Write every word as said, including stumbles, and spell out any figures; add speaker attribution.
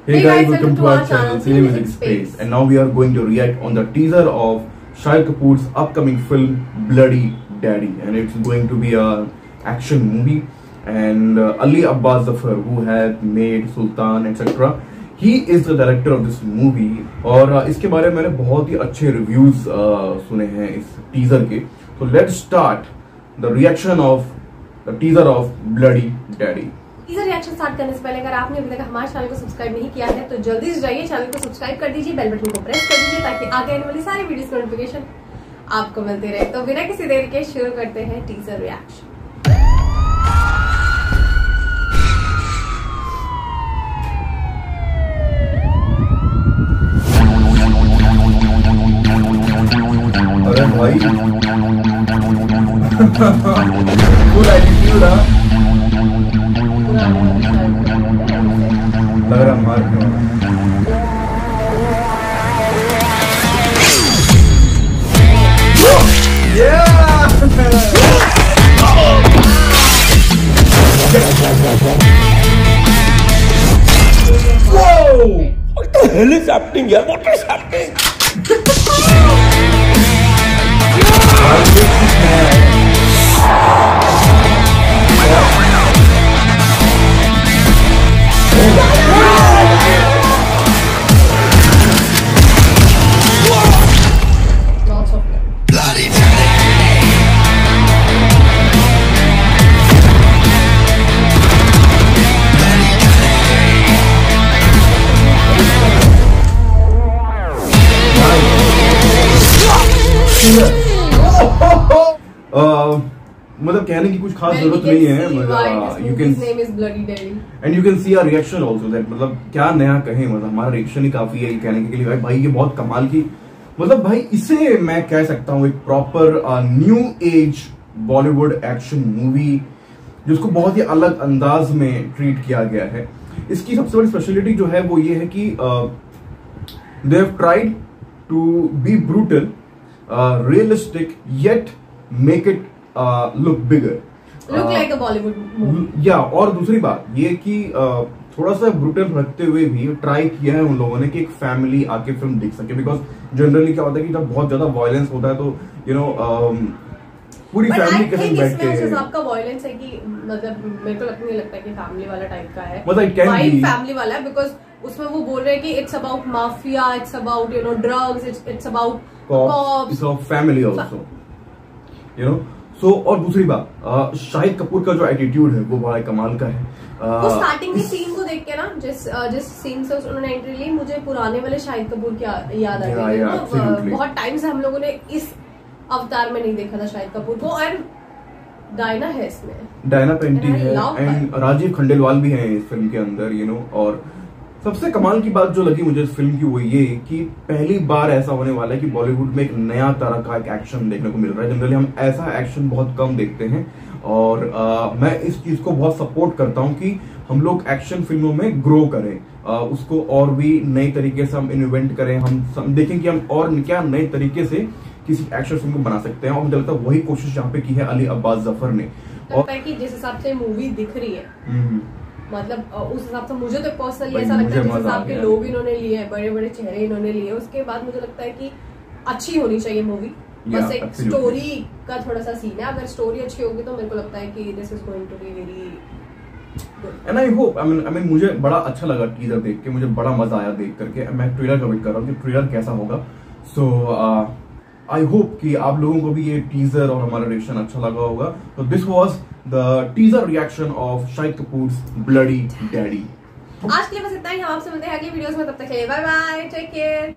Speaker 1: Hey guys, welcome to our channel Cine Music Space, and now we are going to react on the teaser of Shahid Kapoor's upcoming film Bloody Daddy, and it's going to be a action movie. And uh, Ali Abbas Zafar, who had made Sultan et cetera, he is the director of this movie. और uh, इसके बारे में मैंने बहुत ही अच्छे reviews uh, सुने हैं इस टीजर के. So let's start the reaction of the teaser of Bloody Daddy.
Speaker 2: Teaser reaction start करने से पहले अगर आपने अभी तक हमारे चैनल को सब्सक्राइब नहीं किया है तो जल्दी से जाइए, चैनल को सब्सक्राइब कर दीजिए, बेल बटन को प्रेस कर दीजिए ताकि आगे आने वाली सारी वीडियोस का नोटिफिकेशन आपको मिलते रहे. तो बिना किसी देर के शुरू करते हैं टीजर रिएक्शन.
Speaker 1: अरे भाई फुल एटीट्यूड है, लग रहा मार
Speaker 3: What the hell is happening here? What is happening?
Speaker 1: मतलब कहने की कुछ खास जरूरत नहीं है. मतलब you can and you can see our reaction also that मतलब क्या नया कहें, मतलब हमारा रिएक्शन ही काफी है कहने के लिए भाई भाई ये बहुत कमाल की, मतलब भाई इसे मैं कह सकता हूँ एक proper new age Bollywood action movie जिसको बहुत ही अलग अंदाज में ट्रीट किया गया है. इसकी सबसे बड़ी स्पेशलिटी जो है वो ये है कि they have tried to be brutal, realistic yet make it look bigger,
Speaker 2: look like a Bollywood movie.
Speaker 1: या और दूसरी बात ये कि uh, थोड़ा सा ब्रूटल रखते हुए भी ट्राई किया है उन लोगों ने कि एक फैमिली आके फिल्म देख सके. बिकॉज जनरली क्या होता है कि जब बहुत ज्यादा वायलेंस होता है तो you you know know, um, पूरी फैमिली के साथ बैठ के
Speaker 2: आपका वायलेंस है कि मतलब मेरे को नहीं लगता कि फैमिली वाला टाइप का है,
Speaker 1: मतलब इट कैन बी
Speaker 2: फैमिली वाला है. बिकॉज उसमें वो बोल रहे हैं कि it's about mafia, it's about you know drugs, it's about cops,
Speaker 1: it's about family also, you know. So और दूसरी बात शाहिद कपूर का जो एटीट्यूड है वो बड़ा कमाल का है.
Speaker 2: वो स्टार्टिंग के सीन को देख के ना जिस जिस सीन से उन्होंने एंट्री ली मुझे पुराने वाले शाहिद कपूर की याद आ गई. बहुत टाइम से हम लोगों ने इस अवतार में नहीं देखा था शाहिद कपूर को. एंड डायना है इसमें, डायना पेंटी है
Speaker 1: एंड राजीव खंडेलवाल भी है इस फिल्म के अंदर, यू नो. और सबसे कमाल की बात जो लगी मुझे इस फिल्म की वो ये कि पहली बार ऐसा होने वाला है कि बॉलीवुड में एक नया तरह का एक एक्शन देखने को मिल रहा है. जनरली हम ऐसा एक्शन बहुत कम देखते हैं और आ, मैं इस चीज को बहुत सपोर्ट करता हूं कि हम लोग एक्शन फिल्मों में ग्रो करें, आ, उसको और भी नए तरीके से हम इन्वेंट करें, हम, हम देखें कि हम और क्या नए तरीके से किसी एक्शन फिल्म को बना सकते हैं. और मुझे लगता है वही कोशिश यहाँ पे की है अली अब्बास जफर ने.
Speaker 2: और जिस हिसाब से मूवी दिख रही है मतलब उस हिसाब से मुझे तो पर्सनली ऐसा लगता है जिस हिसाब के लोग इन्होंने लिए हैं, बड़े बड़े चेहरे इन्होंने लिए, उसके बाद मुझे लगता है कि अच्छी होनी चाहिए मूवी. बस एक स्टोरी का थोड़ा सा सीन है, अगर स्टोरी अच्छी होगी तो मेरे को लगता है कि this is going to be very good.
Speaker 1: And I hope I mean I mean मुझे बड़ा अच्छा लगा टीजर देख के, मुझे बड़ा मजा आया देख करके. मैं ट्रेलर का वेट कर रहा हूँ कि ट्रेलर कैसा होगा. सो आई होप कि आप लोगों को भी ये टीजर और हमारा रिएक्शन अच्छा लगा होगा. तो this was the teaser reaction of Shahid Kapoor's bloody daddy.
Speaker 2: आज के लिए बस इतना ही. हम आपसे मिलते हैं अगली वीडियोस में, तब तक के लिए बाय बाय, टेक केयर.